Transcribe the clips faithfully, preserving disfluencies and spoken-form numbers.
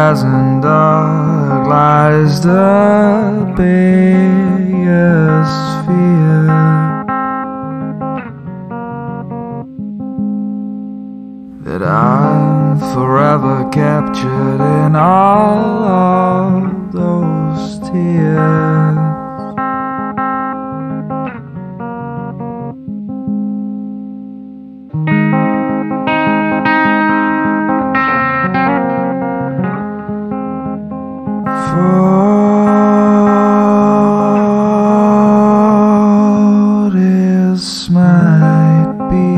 as in dark lies the biggest fear, that I'm forever captured in all of those tears. For this might be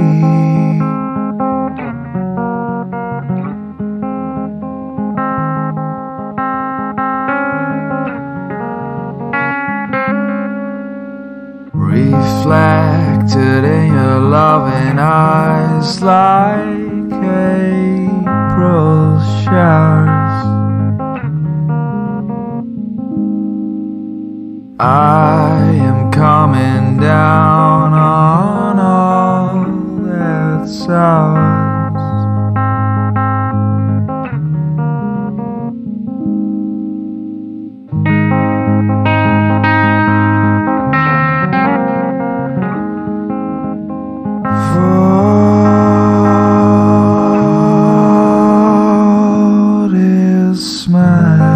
reflected in your loving eyes like April showers. I am coming down on all that's ours. For this might